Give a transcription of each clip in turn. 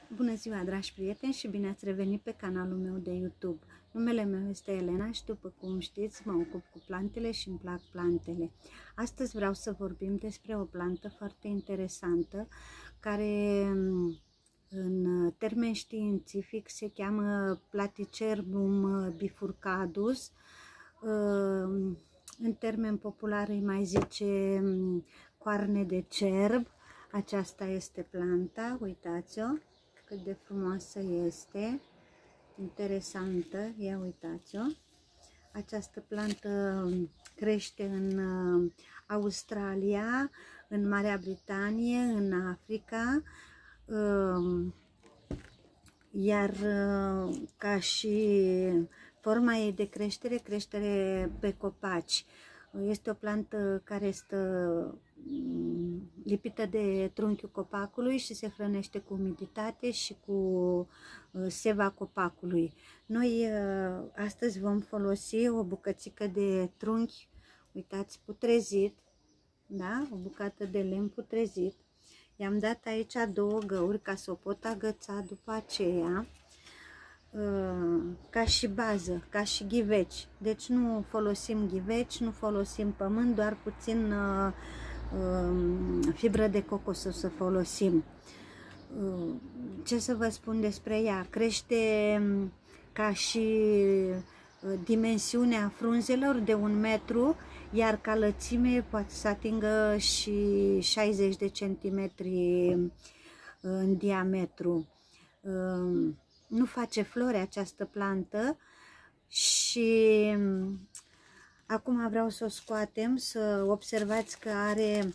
Bună ziua, dragi prieteni, și bine ați revenit pe canalul meu de YouTube. Numele meu este Elena și, după cum știți, mă ocup cu plantele și îmi plac plantele. Astăzi vreau să vorbim despre o plantă foarte interesantă, care în termen științific se cheamă Platycerbum bifurcadus. În termen popular îi mai zice coarne de cerb. Aceasta este planta, uitați-o cât de frumoasă este, interesantă, ia uitați-o. Această plantă crește în Australia, în Marea Britanie, în Africa, iar ca și forma ei de creștere pe copaci. Este o plantă care este lipită de trunchiul copacului și se hrănește cu umiditate și cu seva copacului. Noi astăzi vom folosi o bucățică de trunchi, uitați, putrezit, da? O bucată de lemn putrezit. I-am dat aici 2 găuri ca să o pot agăța după aceea, ca și bază, ca și ghiveci. Deci nu folosim ghiveci, nu folosim pământ, doar puțin fibră de cocos o să folosim. Ce să vă spun despre ea? Crește ca și dimensiunea frunzelor de 1 metru, iar ca lățime poate să atingă și 60 de centimetri în diametru. Nu face flori această plantă și acum vreau să o scoatem, să observați că are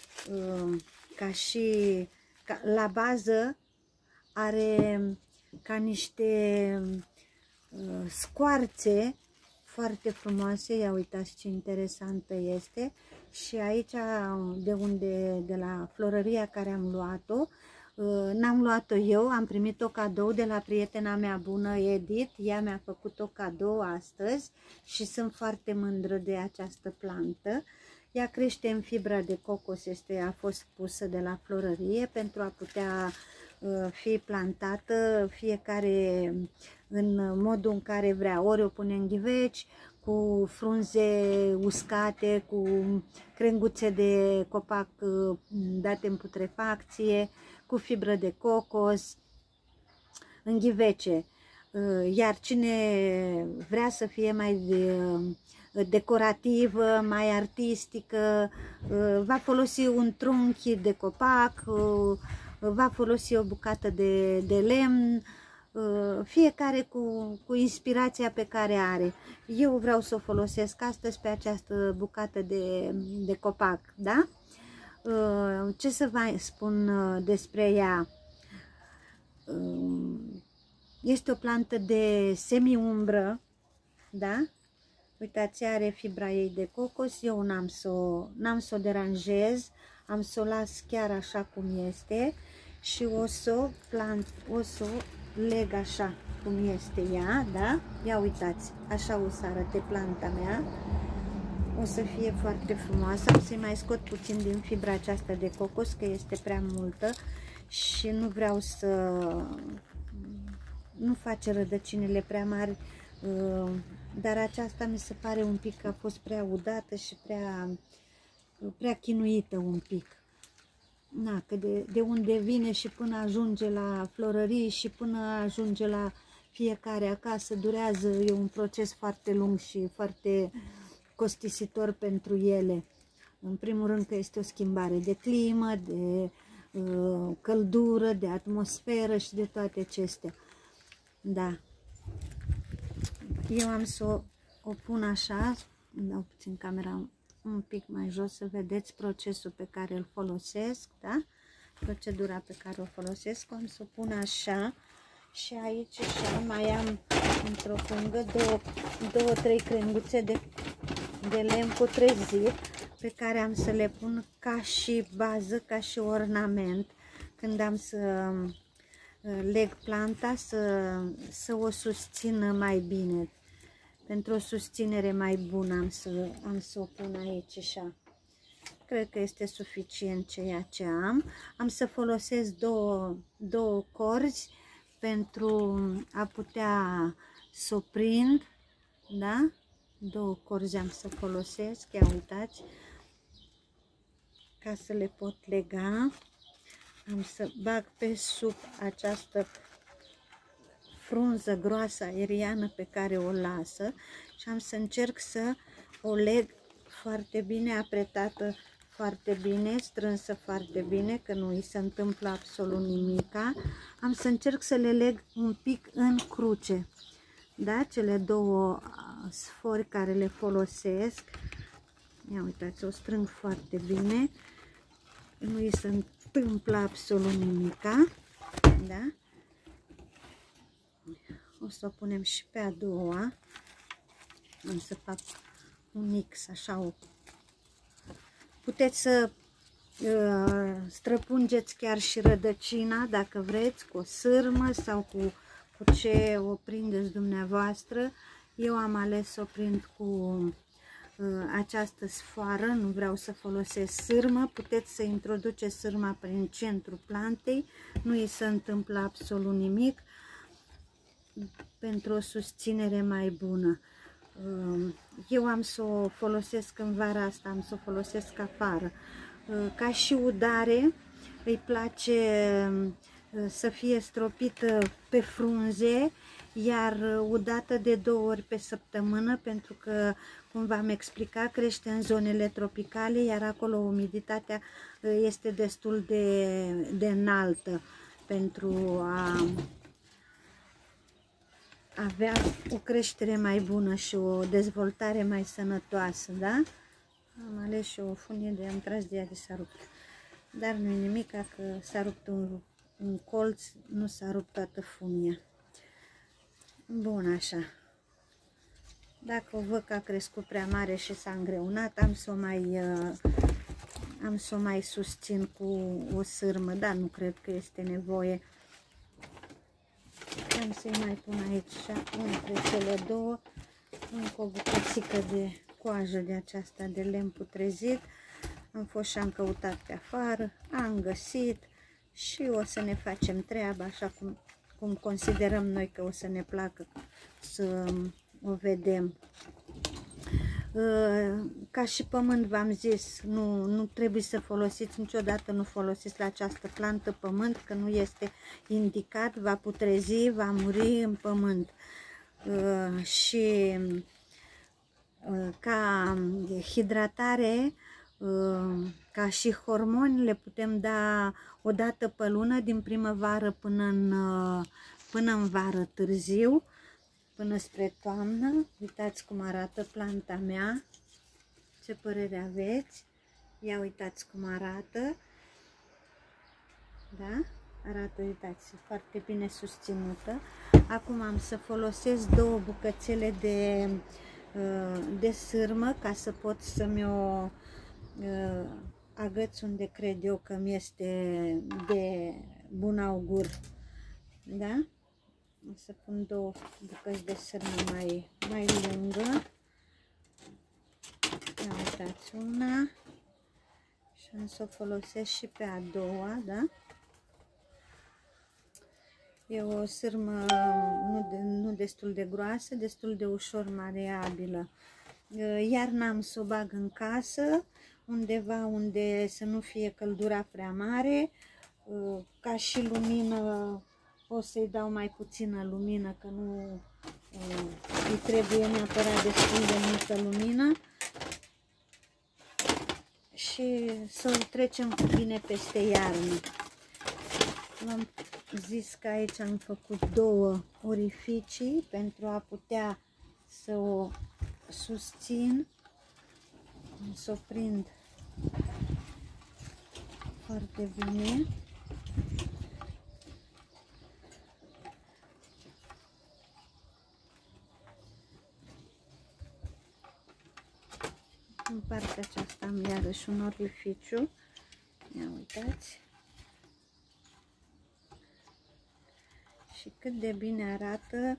la bază are ca niște scoarțe foarte frumoase. Ia uitați ce interesantă este. Și aici, de la florăria care am luat-o, n-am luat-o eu, am primit-o cadou de la prietena mea bună, Edith. Ea mi-a făcut-o cadou astăzi și sunt foarte mândră de această plantă. Ea crește în fibra de cocos, a fost pusă de la florărie pentru a putea fi plantată fiecare în modul în care vrea. Ori o pune în ghiveci, cu frunze uscate, cu crenguțe de copac date în putrefacție, cu fibră de cocos, în ghivece. Iar cine vrea să fie mai decorativă, mai artistică, va folosi un trunchi de copac, va folosi o bucată de lemn, fiecare cu inspirația pe care are. Eu vreau să o folosesc astăzi pe această bucată de copac, da? Ce să vă spun despre ea? Este o plantă de semi-umbră, da? Uitați, are fibra ei de cocos. Eu n-am să o deranjez, am să o las chiar așa cum este și o să o leg așa cum este ea, da? Ia uitați, așa o să arate planta mea. O să fie foarte frumoasă. Am să-i mai scot puțin din fibra aceasta de cocos, că este prea multă și nu vreau nu face rădăcinile prea mari, dar aceasta mi se pare un pic că a fost prea udată și prea chinuită un pic. Na, că de unde vine și până ajunge la florării și până ajunge la fiecare acasă durează, e un proces foarte lung și foarte costisitor pentru ele. În primul rând că este o schimbare de climă, de căldură, de atmosferă și de toate acestea. Da. Eu am să o pun așa, îmi dau puțin camera un pic mai jos să vedeți procesul pe care îl folosesc, da? Procedura pe care o folosesc, am să o pun așa și aici așa mai am într-o pungă 2-3 crenguțe de lemn putrezit pe care am să le pun ca și bază, ca și ornament când am să leg planta, să o susțină mai bine. Pentru o susținere mai bună am să o pun aici așa. Cred că este suficient ceea ce am. Am să folosesc două corzi pentru a putea să o prind, da? Două corzi am să folosesc, ia uitați, ca să le pot lega. Am să bag pe sub această frunză groasă aeriană pe care o lasă și am să încerc să o leg foarte bine, apretată foarte bine, strânsă foarte bine, că nu îi se întâmplă absolut nimica. Am să încerc să le leg un pic în cruce, da? Cele două sfori care le folosesc. Ia uitați, o strâng foarte bine, nu îi se întâmplă absolut nimica, da? O să o punem și pe a doua. Am să fac un X, așa. Puteți să străpungeți chiar și rădăcina, dacă vreți, cu o sârmă sau cu ce o prindeți dumneavoastră. Eu am ales să o prind cu această sfoară, nu vreau să folosesc sârmă. Puteți să introduceți sârma prin centrul plantei, nu îi se întâmplă absolut nimic, pentru o susținere mai bună. Eu am să o folosesc în vara asta, am să o folosesc afară. Ca și udare, îi place să fie stropită pe frunze, iar udată de 2 ori pe săptămână, pentru că, cum v-am explicat, crește în zonele tropicale, iar acolo umiditatea este destul de înaltă pentru a avea o creștere mai bună și o dezvoltare mai sănătoasă, da? Am ales și o funie de am tras de ea de s-a rupt. Dar nu-i nimic, că s-a rupt un colț, nu s-a rupt toată funia. Bun, așa. Dacă o văd că a crescut prea mare și s-a îngreunat, am să o mai susțin cu o sârmă, dar nu cred că este nevoie. Am să-i mai pun aici și între cele două încă o bucățică de coajă de aceasta de lemn putrezit. Am fost și am căutat pe afară, am găsit și o să ne facem treaba așa cum considerăm noi că o să ne placă să o vedem. Ca și pământ, v-am zis, nu trebuie să folosiți niciodată, nu folosiți la această plantă pământ, că nu este indicat, va putrezi, va muri în pământ. Și ca hidratare, ca și hormoni, le putem da o dată pe lună, din primăvară până în vară târziu, până spre toamnă. Uitați cum arată planta mea, ce părere aveți? Ia uitați cum arată, da? Arată, uitați, foarte bine susținută. Acum am să folosesc 2 bucățele de sârmă ca să pot să mi-o agăț unde cred eu că mi este de bun augur, da? O să pun 2 bucăți de sârmă mai lungă. Ia uitați, una și am să o folosesc și pe a doua, da? E o sârmă nu destul de groasă, destul de ușor maleabilă. Iarna am să o bag în casă, undeva unde să nu fie căldura prea mare. Ca și lumină o să-i dau mai puțină lumină, că nu îi trebuie neapărat destul de multă lumină. Și să-l trecem bine peste iarnă. V-am zis că aici am făcut 2 orificii pentru a putea să o susțin, să o prind foarte bine. În partea aceasta am iarăși un orificiu. Ia uitați. Și cât de bine arată,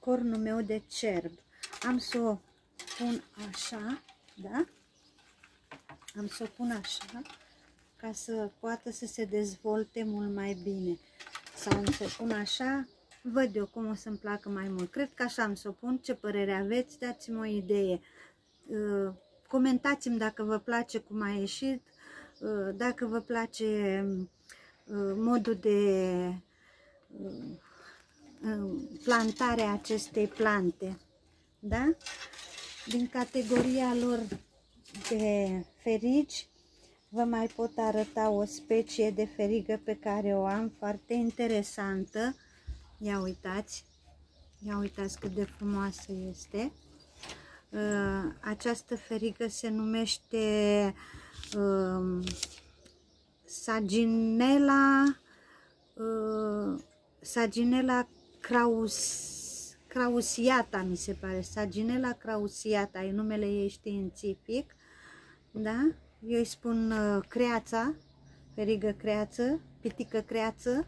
cornul meu de cerb. Am să o pun așa, da? Am să o pun așa, ca să poată să se dezvolte mult mai bine. Sau am să o pun așa, văd eu cum o să-mi placă mai mult. Cred că așa am să o pun. Ce părere aveți? Dați-mi o idee. Comentați-mi dacă vă place cum a ieșit, dacă vă place modul de plantare a acestei plante. Da? Din categoria lor de ferigi, vă mai pot arăta o specie de ferigă pe care o am, foarte interesantă. Ia uitați cât de frumoasă este. Această ferigă se numește Saginella crausiata, mi se pare. Saginella crausiata e numele ei științific. Da? Eu îi spun creața, ferigă creață, pitică creață.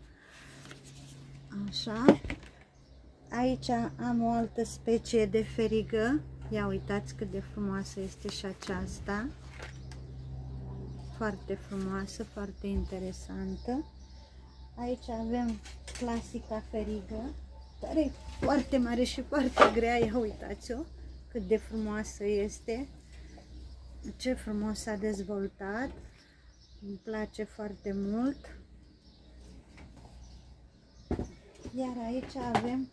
Așa. Aici am o altă specie de ferigă. Ia uitați cât de frumoasă este și aceasta. Foarte frumoasă, foarte interesantă. Aici avem clasica ferigă, care e foarte mare și foarte grea. Ia uitați-o cât de frumoasă este. Ce frumos s-a dezvoltat. Îmi place foarte mult. Iar aici avem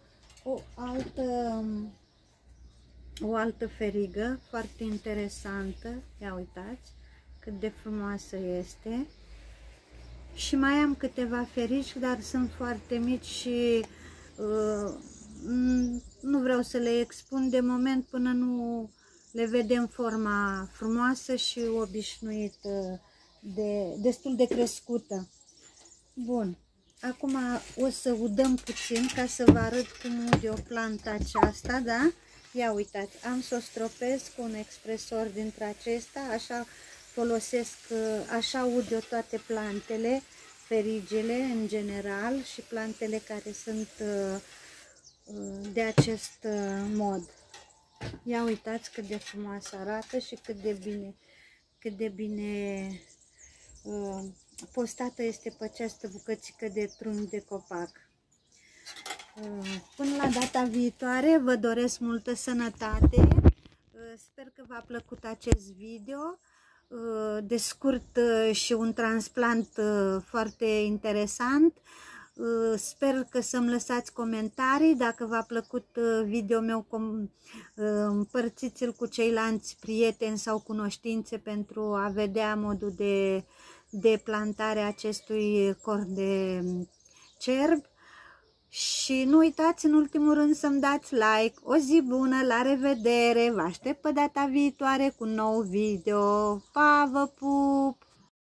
o altă ferigă foarte interesantă. Ia uitați cât de frumoasă este. Și mai am câteva ferigi, dar sunt foarte mici și nu vreau să le expun de moment până nu le vedem forma frumoasă și obișnuită, destul de crescută. Bun. Acum o să udăm puțin ca să vă arăt cum ud eu planta aceasta, da? Ia uitați, am să o stropesc cu un expresor dintre acesta, așa folosesc, așa ud eu toate plantele, ferigele în general și plantele care sunt de acest mod. Ia uitați cât de frumoasă arată și cât de bine postată este pe această bucățică de trunchi de copac. Până la data viitoare vă doresc multă sănătate. Sper că v-a plăcut acest video de scurt și un transplant foarte interesant. Sper că să-mi lăsați comentarii. Dacă v-a plăcut video meu, împărțiți-l cu ceilalți prieteni sau cunoștințe pentru a vedea modul de plantare a acestui corn de cerb. Și nu uitați în ultimul rând să-mi dați like. O zi bună, la revedere, vă aștept pe data viitoare cu un nou video. Pa, vă pup!